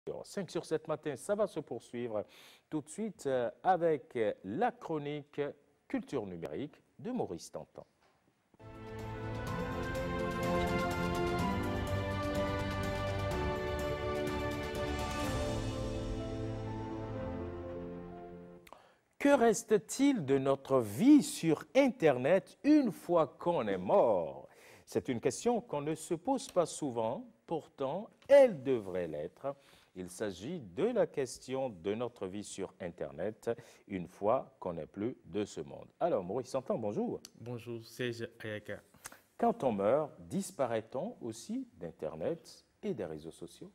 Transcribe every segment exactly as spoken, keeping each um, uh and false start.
cinq sur sept matin, ça va se poursuivre tout de suite euh, avec euh, la chronique Culture numérique de Maurice Tantan. Que reste-t-il de notre vie sur Internet une fois qu'on est mort? C'est une question qu'on ne se pose pas souvent, pourtant elle devrait l'être. Il s'agit de la question de notre vie sur Internet une fois qu'on n'est plus de ce monde. Alors, Maurice Santan, bonjour. Bonjour, Serge Ayaka. Quand on meurt, disparaît-on aussi d'Internet et des réseaux sociaux?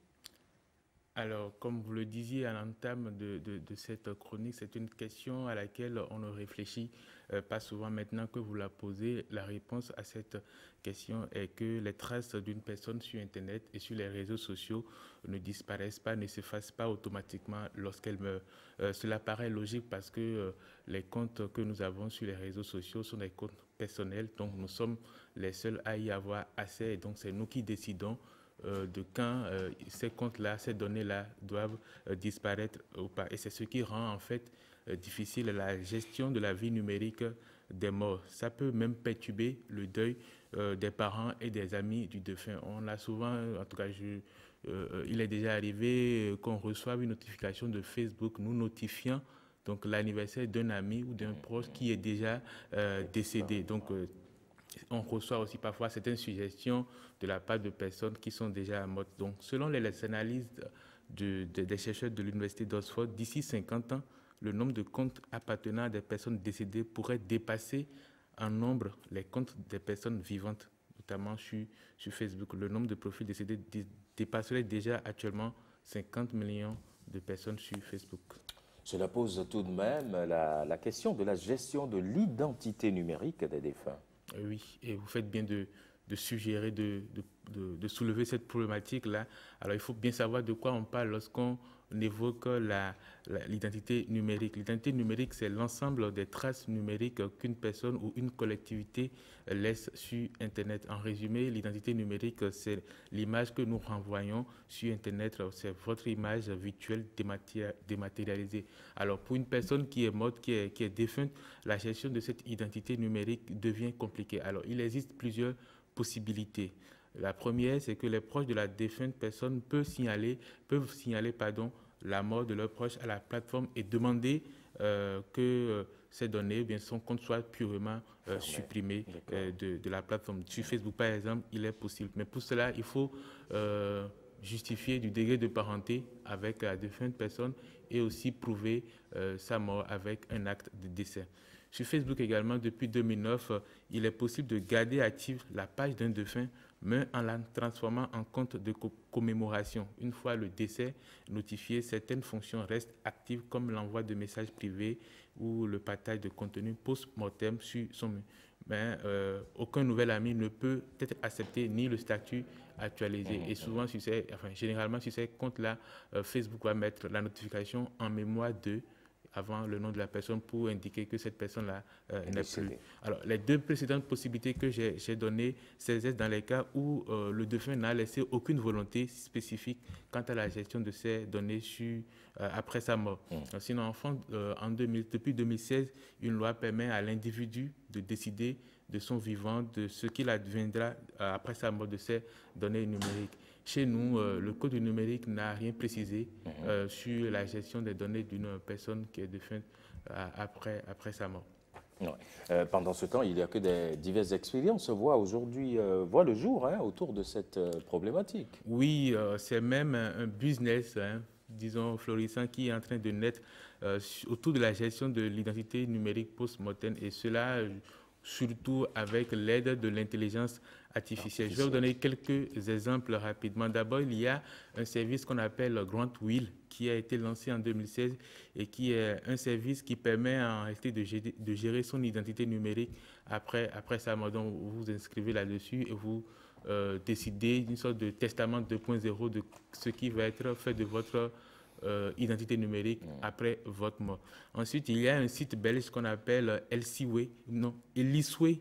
Alors, comme vous le disiez à l'entame de, de, de cette chronique, c'est une question à laquelle on ne réfléchit euh, pas souvent. Maintenant que vous la posez, la réponse à cette question est que les traces d'une personne sur Internet et sur les réseaux sociaux ne disparaissent pas, ne s'effacent pas automatiquement lorsqu'elle meurt. Euh, cela paraît logique parce que euh, les comptes que nous avons sur les réseaux sociaux sont des comptes personnels, donc nous sommes les seuls à y avoir accès et donc c'est nous qui décidons Euh, de quand euh, ces comptes-là, ces données-là doivent euh, disparaître ou pas. Et c'est ce qui rend en fait euh, difficile la gestion de la vie numérique des morts. Ça peut même perturber le deuil euh, des parents et des amis du défunt. On a souvent, en tout cas, je, euh, il est déjà arrivé qu'on reçoive une notification de Facebook nous notifiant donc l'anniversaire d'un ami ou d'un proche qui est déjà euh, décédé. Donc euh, on reçoit aussi parfois certaines suggestions de la part de personnes qui sont déjà mortes. Donc, selon les analyses de, de, des chercheurs de l'Université d'Oxford, d'ici cinquante ans, le nombre de comptes appartenant à des personnes décédées pourrait dépasser en nombre les comptes des personnes vivantes, notamment sur, sur Facebook. Le nombre de profils décédés dépasserait déjà actuellement cinquante millions de personnes sur Facebook. Cela pose tout de même la, la question de la gestion de l'identité numérique des défunts. Oui, et vous faites bien de, de suggérer, de, de, de, de soulever cette problématique-là. Alors, il faut bien savoir de quoi on parle lorsqu'on évoque la, la, l'identité numérique. L'identité numérique, c'est l'ensemble des traces numériques qu'une personne ou une collectivité laisse sur Internet. En résumé, l'identité numérique, c'est l'image que nous renvoyons sur Internet. C'est votre image virtuelle dématérialisée. Alors, pour une personne qui est morte, qui est, qui est défunte, la gestion de cette identité numérique devient compliquée. Alors, il existe plusieurs possibilités. La première, c'est que les proches de la défunte personne peuvent signaler, peuvent signaler pardon, la mort de leurs proches à la plateforme et demander euh, que euh, ces données, bien, son compte soit purement euh, supprimé euh, de, de la plateforme. Sur Facebook, par exemple, il est possible. Mais pour cela, il faut euh, justifier du degré de parenté avec la défunte personne et aussi prouver euh, sa mort avec un acte de décès. Sur Facebook également, depuis deux mille neuf, il est possible de garder active la page d'un défunt, mais en la transformant en compte de commémoration. Une fois le décès notifié, certaines fonctions restent actives comme l'envoi de messages privés ou le partage de contenu post-mortem sur son mur. Mais euh, aucun nouvel ami ne peut être accepté ni le statut actualisé. Et souvent, sur ces, enfin, généralement, sur ces comptes-là, euh, Facebook va mettre la notification en mémoire de avant le nom de la personne pour indiquer que cette personne-là euh, n'est plus. Alors, les deux précédentes possibilités que j'ai, j'ai données, c'est dans les cas où euh, le défunt n'a laissé aucune volonté spécifique quant à la gestion de ces données sur, euh, après sa mort. Mmh. Sinon, enfin, euh, en deux mille, depuis deux mille seize, une loi permet à l'individu de décider de son vivant, de ce qu'il adviendra euh, après sa mort de ces données numériques. Chez nous, euh, le code du numérique n'a rien précisé euh, sur la gestion des données d'une personne qui est défunte euh, après, après sa mort. Ouais. Euh, pendant ce temps, il n'y a que des diverses expériences voient aujourd'hui euh, voient le jour hein, autour de cette euh, problématique. Oui, euh, c'est même un, un business, hein, disons, florissant qui est en train de naître euh, autour de la gestion de l'identité numérique post-mortem et cela surtout avec l'aide de l'intelligence artificielle. Je vais vous donner quelques exemples rapidement. D'abord, il y a un service qu'on appelle Grant Will qui a été lancé en deux mille seize et qui est un service qui permet en réalité de gérer, de gérer son identité numérique après, après sa mort. Donc, vous vous inscrivez là-dessus et vous euh, décidez d'une sorte de testament deux point zéro de ce qui va être fait de votre Euh, identité numérique mmh. après votre mort. Ensuite, il y a un site belge qu'on appelle Elseway, non, Elisway,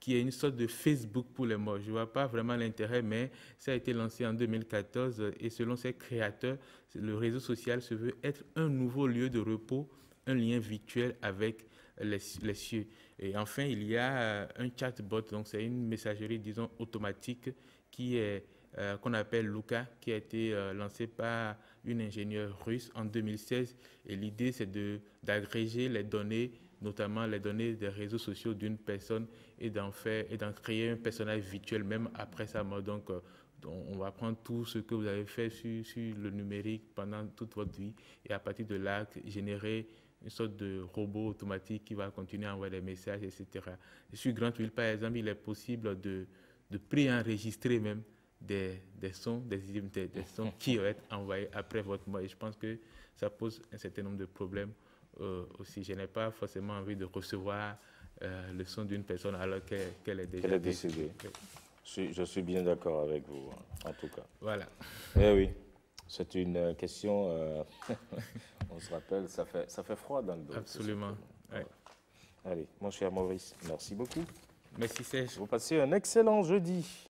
qui est une sorte de Facebook pour les morts. Je ne vois pas vraiment l'intérêt, mais ça a été lancé en deux mille quatorze et selon ses créateurs, le réseau social se veut être un nouveau lieu de repos, un lien virtuel avec les, les cieux. Et enfin, il y a un chatbot, donc c'est une messagerie, disons, automatique qui est euh, qu'on appelle Luca, qui a été euh, lancé par une ingénieure russe en deux mille seize. Et l'idée, c'est de, d'agréger les données, notamment les données des réseaux sociaux d'une personne et d'en faire et d'en créer un personnage virtuel même après sa mort. Donc, euh, on va prendre tout ce que vous avez fait sur, sur le numérique pendant toute votre vie et à partir de là, générer une sorte de robot automatique qui va continuer à envoyer des messages, et cetera. Sur Grandville, par exemple, il est possible de, de préenregistrer même des, des sons, des, des, des sons qui vont être envoyés après votre mort. Et je pense que ça pose un certain nombre de problèmes euh, aussi. Je n'ai pas forcément envie de recevoir euh, le son d'une personne alors qu'elle, qu'elle est déjà qu'elle est décédée. Oui. Je, suis, je suis bien d'accord avec vous, en tout cas. Voilà. Eh oui, c'est une question, euh, on se rappelle, ça fait, ça fait froid dans le dos. Absolument. Ouais. Allez, mon cher Maurice, merci beaucoup. Merci Serge. Vous passez un excellent jeudi.